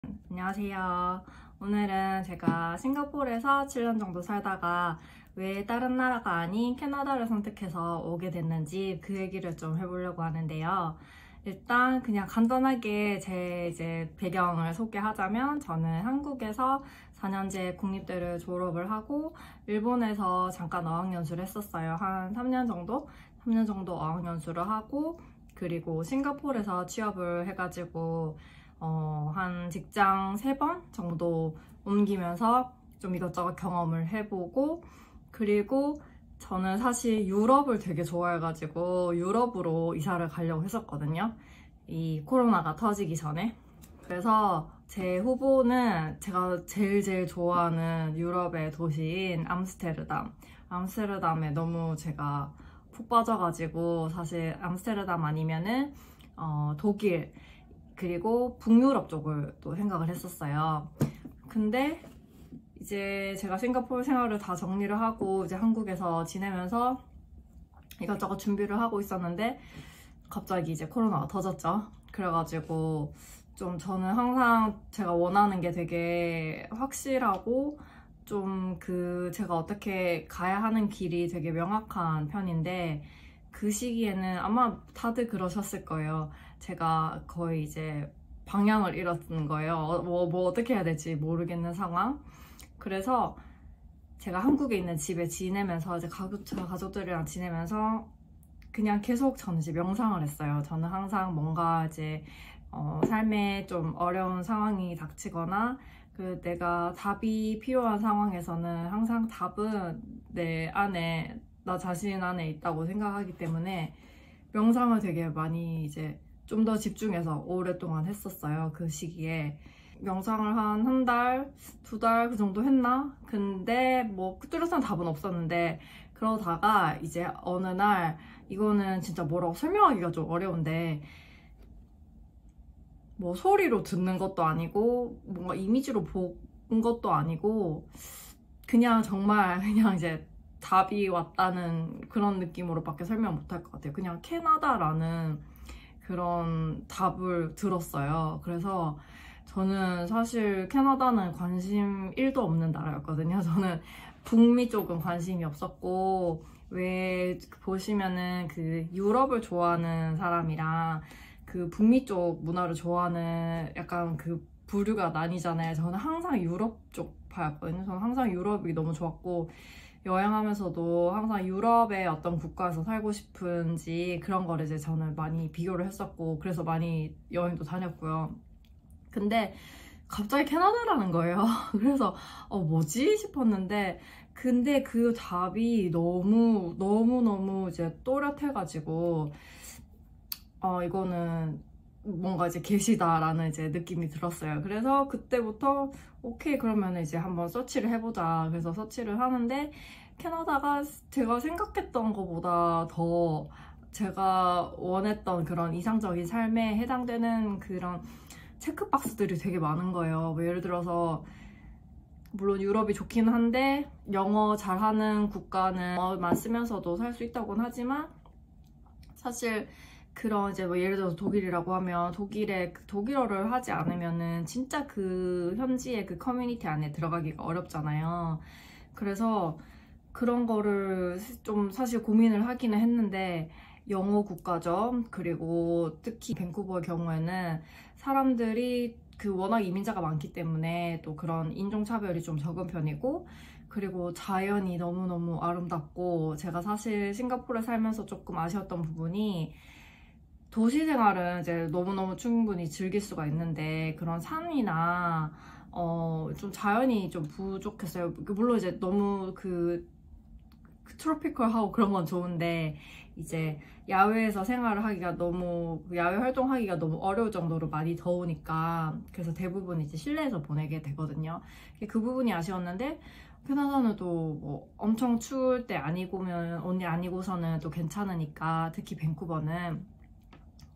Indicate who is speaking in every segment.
Speaker 1: 안녕하세요. 오늘은 제가 싱가포르에서 7년 정도 살다가 왜 다른 나라가 아닌 캐나다를 선택해서 오게 됐는지 그 얘기를 좀 해보려고 하는데요. 일단 그냥 간단하게 제 이제 배경을 소개하자면 저는 한국에서 4년제 국립대를 졸업을 하고 일본에서 잠깐 어학연수를 했었어요. 한 3년 정도? 3년 정도 어학연수를 하고 그리고 싱가포르에서 취업을 해가지고 한 직장 3번 정도 옮기면서 좀 이것저것 경험을 해보고 그리고 저는 사실 유럽을 되게 좋아해가지고 유럽으로 이사를 가려고 했었거든요. 이 코로나가 터지기 전에. 그래서 제 후보는 제가 제일 좋아하는 유럽의 도시인 암스테르담. 암스테르담에 너무 제가 푹 빠져가지고 사실 암스테르담 아니면은 독일 그리고 북유럽 쪽을 또 생각을 했었어요. 근데 이제 제가 싱가포르 생활을 다 정리를 하고 이제 한국에서 지내면서 이것저것 준비를 하고 있었는데 갑자기 이제 코로나가 터졌죠. 그래가지고 좀 저는 항상 제가 원하는 게 되게 확실하고 좀 제가 어떻게 가야 하는 길이 되게 명확한 편인데 그 시기에는 아마 다들 그러셨을 거예요. 제가 거의 이제 방향을 잃었는 거예요. 뭐 어떻게 해야 될지 모르겠는 상황. 그래서 제가 한국에 있는 집에 지내면서 이제 가족들이랑 지내면서 그냥 계속 저는 이제 명상을 했어요. 저는 항상 뭔가 이제 삶에 좀 어려운 상황이 닥치거나 내가 답이 필요한 상황에서는 항상 답은 나 자신 안에 있다고 생각하기 때문에 명상을 되게 많이 이제 좀 더 집중해서 오랫동안 했었어요. 그 시기에. 명상을 한 달, 2달 그 정도 했나? 근데 뭐 뚜렷한 답은 없었는데 그러다가 이제 어느 날 이거는 진짜 뭐라고 설명하기가 좀 어려운데 뭐 소리로 듣는 것도 아니고 뭔가 이미지로 본 것도 아니고 그냥 정말 그냥 이제 답이 왔다는 그런 느낌으로밖에 설명 못할 것 같아요. 그냥 캐나다라는 그런 답을 들었어요. 그래서 저는 사실 캐나다는 관심 1도 없는 나라였거든요. 저는 북미 쪽은 관심이 없었고 왜 보시면은 그 유럽을 좋아하는 사람이랑 그 북미 쪽 문화를 좋아하는 약간 그 부류가 나뉘잖아요. 저는 항상 유럽 쪽 파였거든요. 저는 항상 유럽이 너무 좋았고 여행하면서도 항상 유럽의 어떤 국가에서 살고 싶은지 그런 거를 이제 저는 많이 비교를 했었고 그래서 많이 여행도 다녔고요. 근데 갑자기 캐나다라는 거예요. 그래서 뭐지 싶었는데 근데 그 답이 너무 이제 또렷해가지고 이거는 뭔가 이제 계시다라는 이제 느낌이 들었어요. 그래서 그때부터 오케이 그러면 이제 한번 서치를 해보자. 그래서 서치를 하는데 캐나다가 제가 생각했던 것보다 더 제가 원했던 그런 이상적인 삶에 해당되는 그런 체크박스들이 되게 많은 거예요. 뭐 예를 들어서 물론 유럽이 좋긴 한데 영어 잘하는 국가는 영어만 쓰면서도 살 수 있다고는 하지만 사실 그런 이제 뭐 예를 들어서 독일이라고 하면 독일어를 하지 않으면은 진짜 그 현지의 그 커뮤니티 안에 들어가기가 어렵잖아요. 그래서 그런 거를 좀 사실 고민을 하기는 했는데 영어 국가죠. 그리고 특히 밴쿠버의 경우에는 사람들이 워낙 이민자가 많기 때문에 또 그런 인종차별이 좀 적은 편이고 그리고 자연이 너무너무 아름답고 제가 사실 싱가포르에 살면서 조금 아쉬웠던 부분이 도시 생활은 이제 너무너무 충분히 즐길 수가 있는데 그런 산이나 좀 자연이 좀 부족했어요. 물론 이제 너무 트로피컬하고 그런 건 좋은데 이제 야외에서 생활을 하기가 야외 활동하기가 너무 어려울 정도로 많이 더우니까 그래서 대부분 이제 실내에서 보내게 되거든요. 그 부분이 아쉬웠는데 캐나다는 또 뭐 엄청 추울 때 아니고서는 또 괜찮으니까 특히 밴쿠버는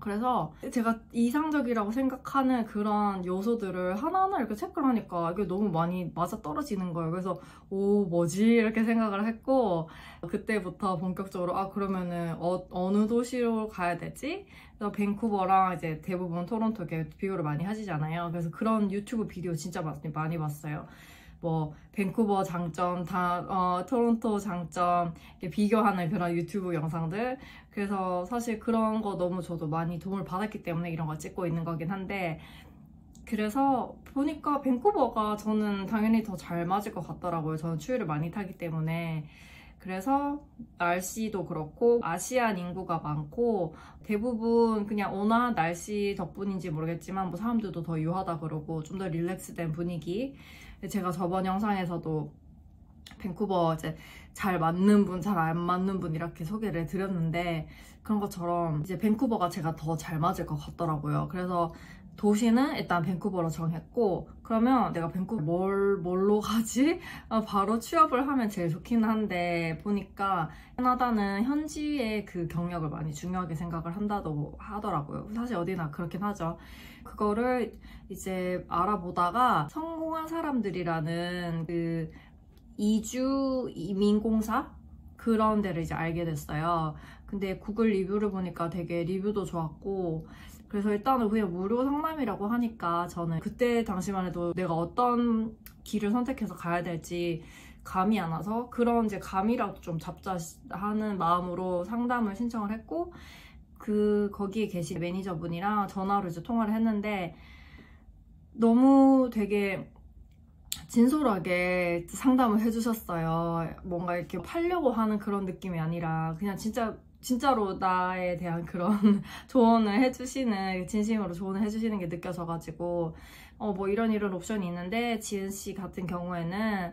Speaker 1: 그래서 제가 이상적이라고 생각하는 그런 요소들을 하나하나 이렇게 체크를 하니까 이게 너무 많이 맞아떨어지는 거예요. 그래서 오 뭐지? 이렇게 생각을 했고 그때부터 본격적으로 그러면은 어느 도시로 가야 되지? 그래서 밴쿠버랑 이제 대부분 토론토 이렇게 비교를 많이 하시잖아요. 그래서 그런 유튜브 비디오 진짜 많이 봤어요. 뭐 밴쿠버 장점, 토론토 장점 이렇게 비교하는 그런 유튜브 영상들. 그래서 사실 그런 거 너무 저도 많이 도움을 받았기 때문에 이런 거 찍고 있는 거긴 한데, 그래서 보니까 밴쿠버가 저는 당연히 더 잘 맞을 것 같더라고요. 저는 추위를 많이 타기 때문에. 그래서 날씨도 그렇고 아시안 인구가 많고 대부분 그냥 온화한 날씨 덕분인지 모르겠지만 뭐 사람들도 더 유하다 그러고 좀 더 릴렉스된 분위기. 제가 저번 영상에서도 밴쿠버 이제 잘 맞는 분, 잘 안 맞는 분 이렇게 소개를 드렸는데 그런 것처럼 이제 밴쿠버가 제가 더 잘 맞을 것 같더라고요. 그래서 도시는 일단 밴쿠버로 정했고, 그러면 내가 밴쿠버 뭘로 가지? 바로 취업을 하면 제일 좋긴 한데 보니까 캐나다는 현지의 그 경력을 많이 중요하게 생각을 한다고 하더라고요. 사실 어디나 그렇긴 하죠. 그거를 이제 알아보다가 성공한 사람들이라는 그 이주 이민공사? 그런 데를 이제 알게 됐어요. 근데 구글 리뷰를 보니까 되게 리뷰도 좋았고, 그래서 일단은 그냥 무료 상담이라고 하니까 저는 그때 당시만 해도 내가 어떤 길을 선택해서 가야 될지 감이 안 와서 그런 이제 감이라도 좀 잡자 하는 마음으로 상담을 신청을 했고, 거기에 계신 매니저분이랑 전화로 이제 통화를 했는데 너무 되게 진솔하게 상담을 해주셨어요. 뭔가 이렇게 팔려고 하는 그런 느낌이 아니라 그냥 진짜로 나에 대한 그런 조언을 해주시는, 진심으로 조언을 해주시는 게 느껴져가지고 뭐 이런 옵션이 있는데 지은 씨 같은 경우에는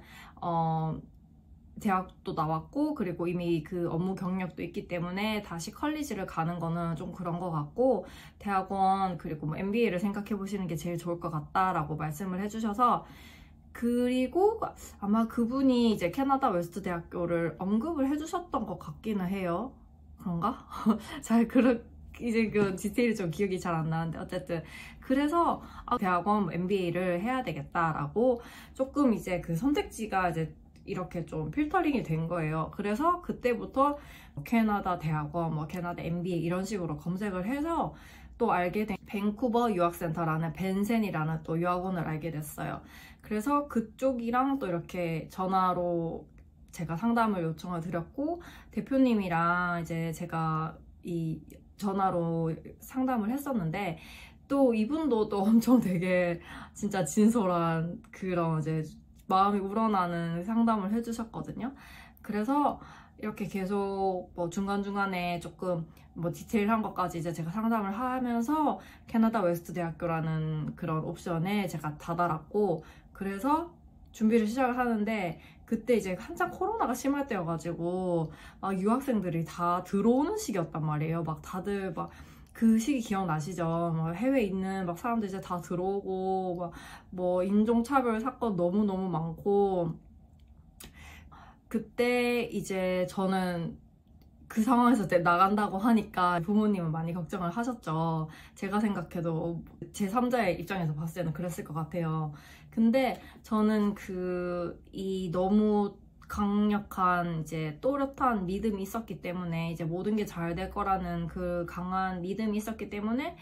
Speaker 1: 대학도 나왔고 그리고 이미 그 업무 경력도 있기 때문에 다시 컬리지를 가는 거는 좀 그런 것 같고, 대학원 그리고 뭐 MBA를 생각해 보시는 게 제일 좋을 것 같다라고 말씀을 해주셔서, 그리고 아마 그분이 이제 캐나다 웨스트 대학교를 언급을 해주셨던 것 같기는 해요. 그런가? 이제 그 디테일이 좀 기억이 잘 안 나는데 어쨌든 그래서 대학원 MBA를 해야 되겠다라고 조금 이제 그 선택지가 이제 이렇게 좀 필터링이 된 거예요. 그래서 그때부터 캐나다 대학원, 뭐 캐나다 MBA 이런 식으로 검색을 해서 또 알게 된 밴쿠버 유학센터라는 벤센이라는 또 유학원을 알게 됐어요. 그래서 그쪽이랑 또 이렇게 전화로 제가 상담을 요청을 드렸고, 대표님이랑 이제 제가 이 전화로 상담을 했었는데 또 이분도 또 엄청 되게 진짜 진솔한 그런 이제 마음이 우러나는 상담을 해주셨거든요. 그래서 이렇게 계속 뭐 중간중간에 조금 뭐 디테일한 것까지 이제 제가 상담을 하면서 캐나다 웨스트 대학교라는 그런 옵션에 제가 다다랐고, 그래서 준비를 시작을 하는데 그때 이제 한창 코로나가 심할 때여가지고 유학생들이 다 들어오는 시기였단 말이에요. 막 다들 막 그 시기 기억나시죠? 막 해외에 있는 막 사람들 이제 다 들어오고 막 뭐 인종차별 사건 너무너무 많고, 그때 이제 저는 그 상황에서 나간다고 하니까 부모님은 많이 걱정을 하셨죠. 제가 생각해도 제3자의 입장에서 봤을 때는 그랬을 것 같아요. 근데 저는 이 너무 강력한 이제 또렷한 믿음이 있었기 때문에, 이제 모든 게 잘 될 거라는 그 강한 믿음이 있었기 때문에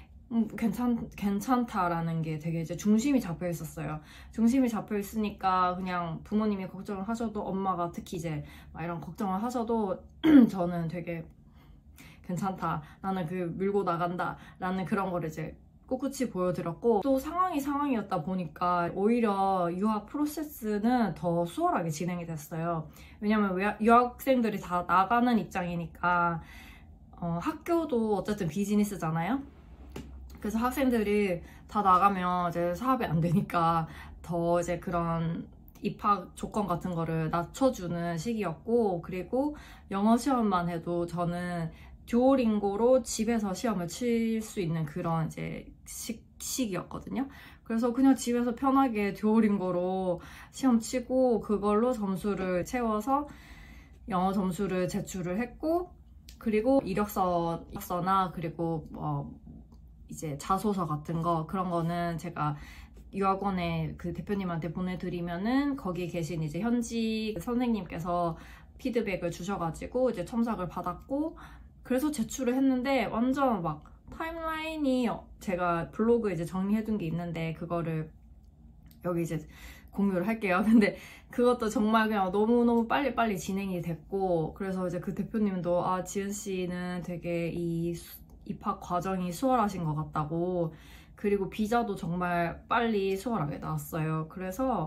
Speaker 1: 괜찮다라는 게 되게 이제 중심이 잡혀 있었어요. 중심이 잡혀 있으니까 그냥 부모님이 걱정을 하셔도, 엄마가 특히 이제 막 이런 걱정을 하셔도 저는 되게 괜찮다, 나는 밀고 나간다 라는 그런 거를 이제 꿋꿋이 보여드렸고, 또 상황이었다 보니까 오히려 유학 프로세스는 더 수월하게 진행이 됐어요. 왜냐면 유학생들이 다 나가는 입장이니까 학교도 어쨌든 비즈니스잖아요. 그래서 학생들이 다 나가면 이제 사업이 안 되니까 더 이제 그런 입학 조건 같은 거를 낮춰주는 시기였고, 그리고 영어 시험만 해도 저는 듀오링고로 집에서 시험을 칠 수 있는 그런 이제 시기였거든요. 그래서 그냥 집에서 편하게 듀오링고로 시험 치고 그걸로 점수를 채워서 영어 점수를 제출을 했고, 그리고 이력서나 그리고 이제 자소서 같은 거, 그런 거는 제가 유학원에 그 대표님한테 보내드리면은 거기 계신 이제 현지 선생님께서 피드백을 주셔가지고 이제 첨삭을 받았고, 그래서 제출을 했는데 완전 막 타임라인이, 제가 블로그에 이제 정리해둔 게 있는데 그거를 여기 이제 공유를 할게요. 근데 그것도 정말 그냥 너무너무 빨리빨리 진행이 됐고, 그래서 이제 그 대표님도 지은 씨는 되게 이 입학 과정이 수월하신 것 같다고, 그리고 비자도 정말 빨리 수월하게 나왔어요. 그래서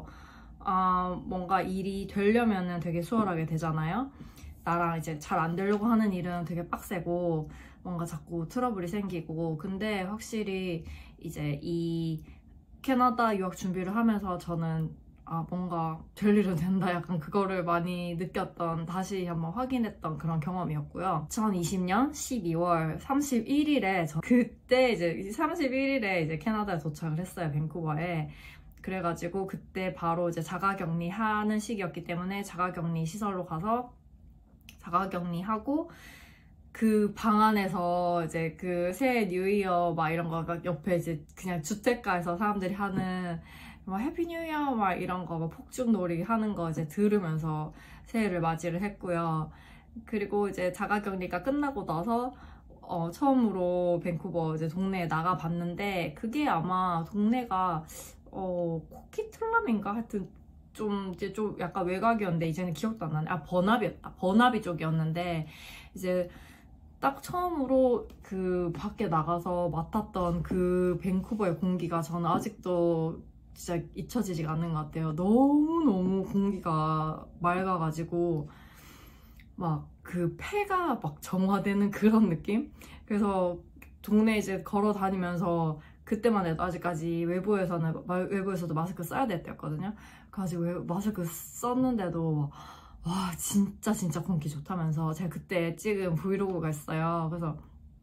Speaker 1: 뭔가 일이 되려면은 되게 수월하게 되잖아요. 나랑 이제 잘 안 되려고 하는 일은 되게 빡세고 뭔가 자꾸 트러블이 생기고. 근데 확실히 이제 이 캐나다 유학 준비를 하면서 저는 뭔가 될 일은 된다, 약간 그거를 많이 느꼈던, 다시 한번 확인했던 그런 경험이었고요. 2020년 12월 31일에 그때 이제 31일에 이제 캐나다에 도착을 했어요, 밴쿠버에. 그래가지고 그때 바로 이제 자가격리 하는 시기였기 때문에 자가격리 시설로 가서 자가격리하고, 그 방 안에서 이제 그 새해 뉴이어 막 이런 거 옆에 이제 그냥 주택가에서 사람들이 하는 막 해피 뉴이어 막 이런 거, 막 폭죽놀이 하는 거 이제 들으면서 새해를 맞이를 했고요. 그리고 이제 자가격리가 끝나고 나서 처음으로 밴쿠버 이제 동네에 나가봤는데, 그게 아마 동네가 코키틀람인가, 하여튼 좀 이제 좀 약간 외곽이었는데 이제는 기억도 안 나네. 버나비였다. 버나비 쪽이었는데, 이제 딱 처음으로 그 밖에 나가서 맡았던 그 밴쿠버의 공기가 저는 아직도 진짜 잊혀지지가 않는 것 같아요. 너무너무 공기가 맑아가지고 막 그 폐가 막 정화되는 그런 느낌? 그래서 동네 이제 걸어 다니면서, 그때만 해도 아직까지 외부에서도 마스크 써야 될 때였거든요. 그래가지고 마스크 썼는데도 와 진짜 공기 좋다면서, 제가 그때 찍은 브이로그가 있어요. 그래서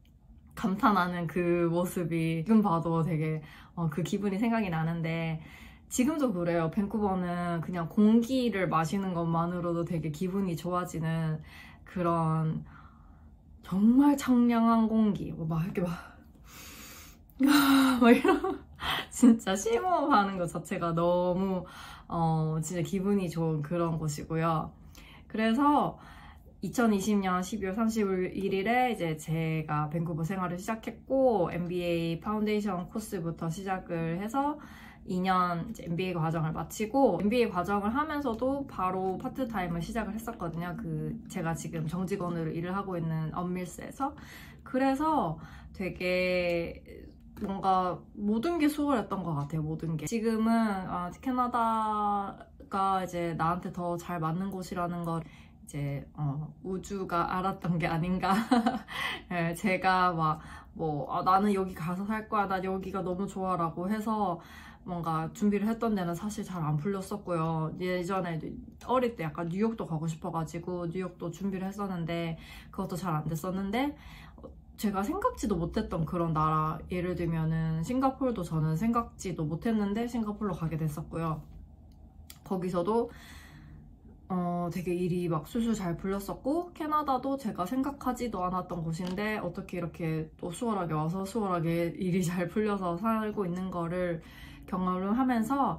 Speaker 1: 감탄하는 그 모습이 지금 봐도 되게 그 기분이 생각이 나는데, 지금도 그래요. 밴쿠버는 그냥 공기를 마시는 것만으로도 되게 기분이 좋아지는 그런 정말 청량한 공기, 막 이렇게 막 이런 진짜 심호흡하는 것 자체가 너무 진짜 기분이 좋은 그런 곳이고요. 그래서 2020년 12월 31일에 이제 제가 밴쿠버 생활을 시작했고, MBA 파운데이션 코스부터 시작을 해서 2년 이제 MBA 과정을 마치고, MBA 과정을 하면서도 바로 파트타임을 시작을 했었거든요. 제가 지금 정직원으로 일을 하고 있는 언밀스에서. 그래서 되게 뭔가 모든 게 수월했던 것 같아요. 모든 게. 지금은 캐나다가 이제 나한테 더 잘 맞는 곳이라는 걸 이제 우주가 알았던 게 아닌가. 네, 제가 나는 여기 가서 살 거야, 나 여기가 너무 좋아 라고 해서 뭔가 준비를 했던 데는 사실 잘 안 풀렸었고요. 예전에 어릴 때 약간 뉴욕도 가고 싶어가지고 뉴욕도 준비를 했었는데 그것도 잘 안 됐었는데, 제가 생각지도 못했던 그런 나라, 예를 들면은 싱가포르도 저는 생각지도 못했는데 싱가포르로 가게 됐었고요. 거기서도 되게 일이 막 술술 잘 풀렸었고, 캐나다도 제가 생각하지도 않았던 곳인데 어떻게 이렇게 또 수월하게 와서 수월하게 일이 잘 풀려서 살고 있는 거를 경험을 하면서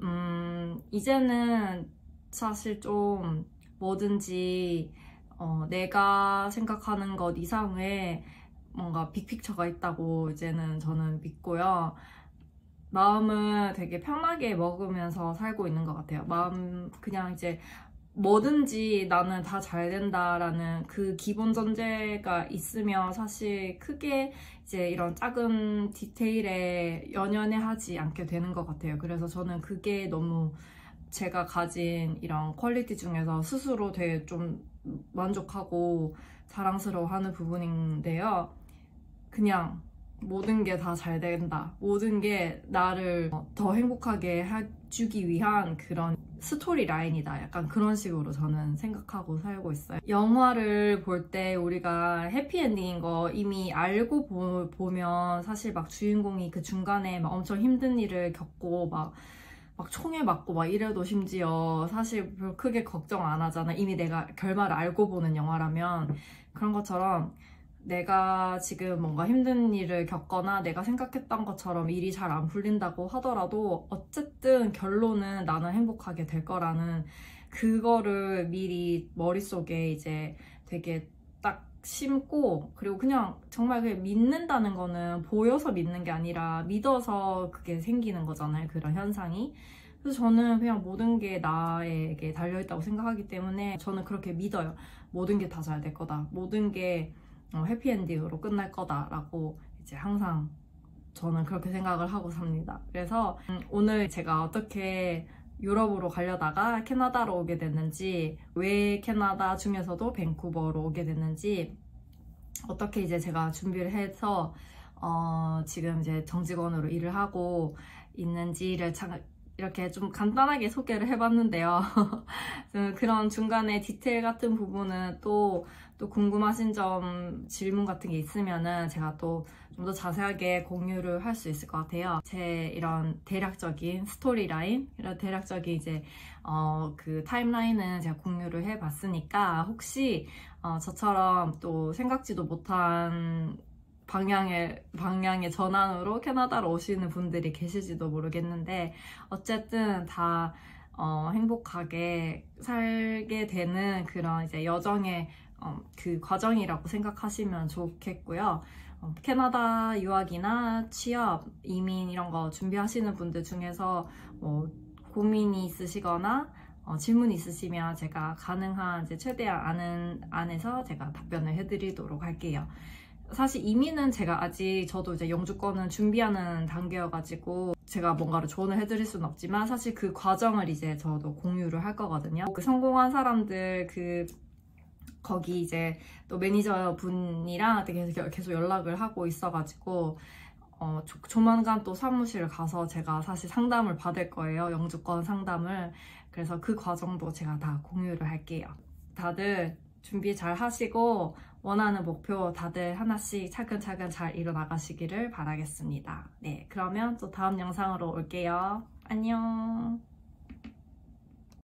Speaker 1: 이제는 사실 좀 뭐든지 내가 생각하는 것 이상의 뭔가 빅픽처가 있다고 이제는 저는 믿고요. 마음을 되게 편하게 먹으면서 살고 있는 것 같아요. 그냥 이제 뭐든지 나는 다 잘 된다라는 그 기본 전제가 있으면 사실 크게 이제 이런 작은 디테일에 연연해하지 않게 되는 것 같아요. 그래서 저는 그게 너무 제가 가진 이런 퀄리티 중에서 스스로 되게 좀 만족하고 자랑스러워하는 부분인데요. 그냥 모든 게 다 잘 된다, 모든 게 나를 더 행복하게 해주기 위한 그런 스토리 라인이다, 약간 그런 식으로 저는 생각하고 살고 있어요. 영화를 볼 때 우리가 해피엔딩인 거 이미 알고 보면 사실 막 주인공이 그 중간에 막 엄청 힘든 일을 겪고 막 막 총에 맞고 막 이래도 심지어 사실 별 크게 걱정 안 하잖아. 이미 내가 결말을 알고 보는 영화라면. 그런 것처럼 내가 지금 뭔가 힘든 일을 겪거나 내가 생각했던 것처럼 일이 잘 안 풀린다고 하더라도 어쨌든 결론은 나는 행복하게 될 거라는 그거를 미리 머릿속에 이제 되게 딱 심고, 그리고 그냥 정말 그게 믿는다는 거는 보여서 믿는 게 아니라 믿어서 그게 생기는 거잖아요, 그런 현상이. 그래서 저는 그냥 모든 게 나에게 달려있다고 생각하기 때문에 저는 그렇게 믿어요. 모든 게 다 잘 될 거다, 모든 게 해피엔딩으로 끝날 거다라고 이제 항상 저는 그렇게 생각을 하고 삽니다. 그래서 오늘 제가 어떻게 유럽으로 가려다가 캐나다로 오게 됐는지, 왜 캐나다 중에서도 밴쿠버로 오게 됐는지, 어떻게 이제 제가 준비를 해서 지금 이제 정직원으로 일을 하고 있는지를 이렇게 좀 간단하게 소개를 해봤는데요. 그런 중간에 디테일 같은 부분은 또 궁금하신 점, 질문 같은 게 있으면은 제가 또 좀 더 자세하게 공유를 할 수 있을 것 같아요. 제 이런 대략적인 스토리라인, 이런 대략적인 이제 그 타임라인은 제가 공유를 해봤으니까, 혹시 저처럼 또 생각지도 못한 방향의 전환으로 캐나다로 오시는 분들이 계실지도 모르겠는데, 어쨌든 다 행복하게 살게 되는 그런 이제 여정의 그 과정이라고 생각하시면 좋겠고요. 캐나다 유학이나 취업, 이민 이런 거 준비하시는 분들 중에서 뭐 고민이 있으시거나 질문 있으시면 제가 가능한 이제 최대한 아는 안에서 제가 답변을 해드리도록 할게요. 사실 이민은 제가 아직, 저도 이제 영주권은 준비하는 단계여가지고 제가 뭔가를 조언을 해드릴 수는 없지만, 사실 그 과정을 이제 저도 공유를 할 거거든요. 그 성공한 사람들, 거기 이제 또 매니저 분이랑 되게 계속 연락을 하고 있어가지고 조만간 또 사무실 가서 제가 사실 상담을 받을 거예요. 영주권 상담을. 그래서 그 과정도 제가 다 공유를 할게요. 다들 준비 잘 하시고 원하는 목표 다들 하나씩 차근차근 잘 이뤄나가시기를 바라겠습니다. 네, 그러면 또 다음 영상으로 올게요. 안녕.